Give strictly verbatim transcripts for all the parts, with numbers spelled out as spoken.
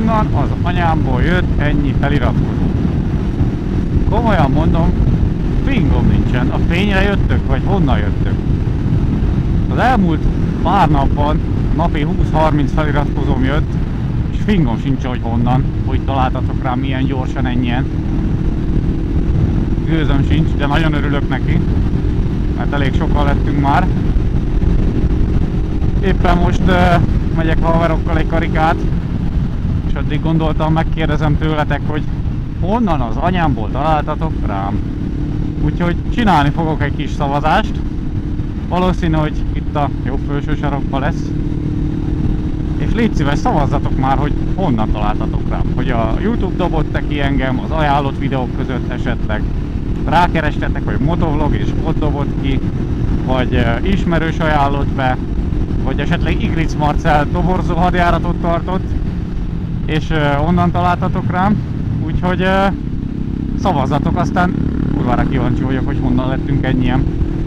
honnan az anyámból jött ennyi feliratkozó. Komolyan mondom, fingom nincsen. A fényre jöttök, vagy honnan jöttök? Az elmúlt pár napban napi húsz-harminc feliratkozóm jött, és fingom sincs, hogy honnan, hogy találtatok rám ilyen gyorsan ennyien. Gőzöm sincs, de nagyon örülök neki, mert elég sokan lettünk már. Éppen most uh, megyek haverokkal egy karikát, és addig gondoltam, megkérdezem tőletek, hogy honnan az anyámból találtatok rám. Úgyhogy csinálni fogok egy kis szavazást. Valószínű, hogy itt a jobb felső sarokban lesz. És légy szíves, szavazzatok már, hogy honnan találtatok rám. Hogy a YouTube dobott-e ki engem az ajánlott videók között esetleg. Rákerestetek, hogy motovlog és ott dobott ki. Vagy uh, ismerős ajánlott be. Vagy esetleg Igric Marcell toborzó hadjáratot tartott. És uh, onnan találtatok rám. Úgyhogy uh, szavazzatok, aztán kurvára kíváncsi vagyok, hogy honnan lettünk ennyien.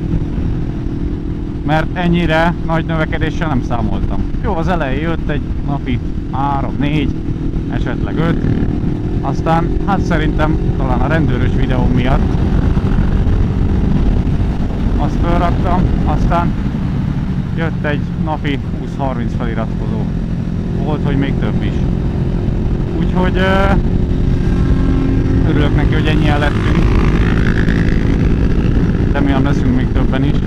Mert ennyire nagy növekedéssel nem számoltam. Jó, az elején jött egy napi három, négy, esetleg öt. Aztán, hát szerintem talán a rendőrös videó miatt azt felraktam, aztán jött egy napi húsz-harminc feliratkozó. Volt, hogy még több is. Úgyhogy uh, örülök neki, hogy ennyien lettünk. Remélem leszünk még többen is.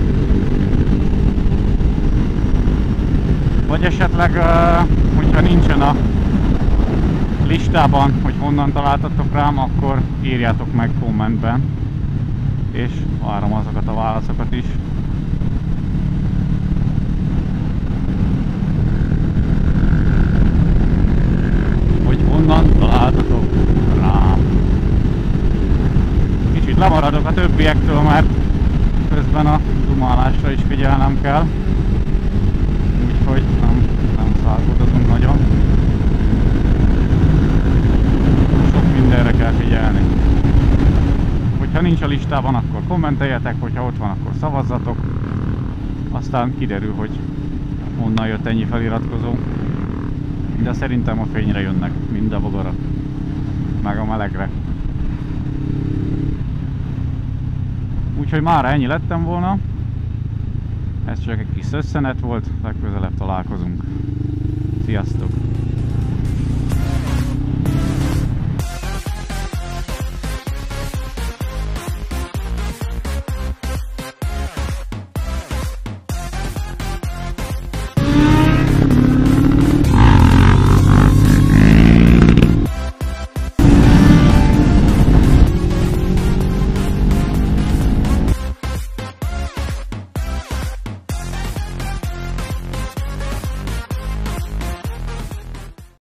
Vagy esetleg, uh, hogyha nincsen a listában, hogy honnan találtatok rám, akkor írjátok meg kommentben. És várom azokat a válaszokat is. Hogy honnan találtatok rám. Kicsit lemaradok a többiektől, mert közben a dumálásra is figyelnem kell. Úgyhogy nem, nem szálkodozunk nagyon. Sok mindenre kell figyelni. Hogyha nincs a listában, akkor kommenteljetek, hogyha ott van, akkor szavazzatok. Aztán kiderül, hogy honnan jött ennyi feliratkozó. De szerintem a fényre jönnek, mind a bogara, meg a melegre. Úgyhogy mára ennyi lettem volna. Ez csak egy kis összenet volt, legközelebb találkozunk. Sziasztok!